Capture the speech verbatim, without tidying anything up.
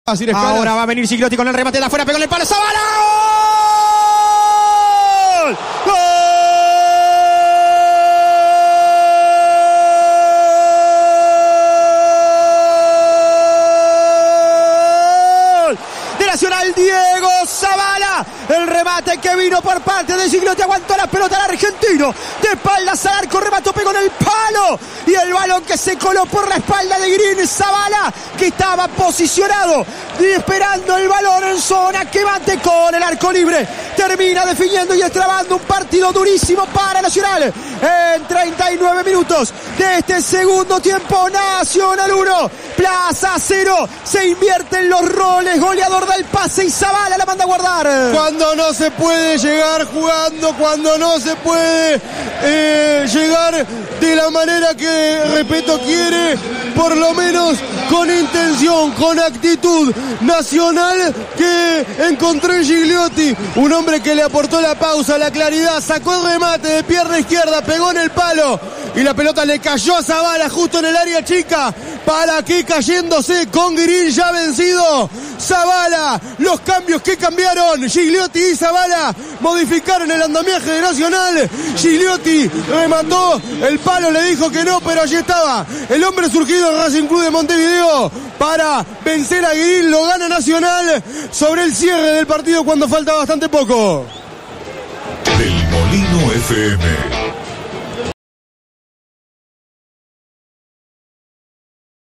Ahora va a venir Gigliotti con el remate de afuera, pegó en el palo, ¡Zabala! ¡Gol! ¡Gol! De Nacional, Diego Zabala. El remate que vino por parte de Gigliotti, aguantó la pelota al argentino, de espaldas al arco, remató, pegó en el palo, y el balón que se coló por la espalda de Green. Zabala, que estaba posicionado y esperando el balón en zona que bate con el arco libre, termina definiendo y estrabando un partido durísimo para Nacional. En treinta y nueve minutos de este segundo tiempo, Nacional uno, Plaza cero. Se invierten los roles, goleador del pase y Zabala la manda a guardar. Cuando no se puede llegar jugando, cuando no se puede eh, llegar de la manera que Repetto quiere, por lo menos con intención, con actitud. Nacional que encontró en Gigliotti, un hombre que le aportó la pausa, la claridad, sacó el remate de pierna izquierda, pegó en el palo y la pelota le cayó a Zabala justo en el área chica, para que cayéndose con Green ya vencido. Zabala, los cambios que cambiaron, Gigliotti y Zabala modificaron el andamiaje de Nacional. Gigliotti remató, el palo le dijo que no, pero allí estaba el hombre surgido del Racing Club de Montevideo para vencer a Green. Lo gana Nacional sobre el cierre del partido cuando falta bastante poco. Del Molino F M.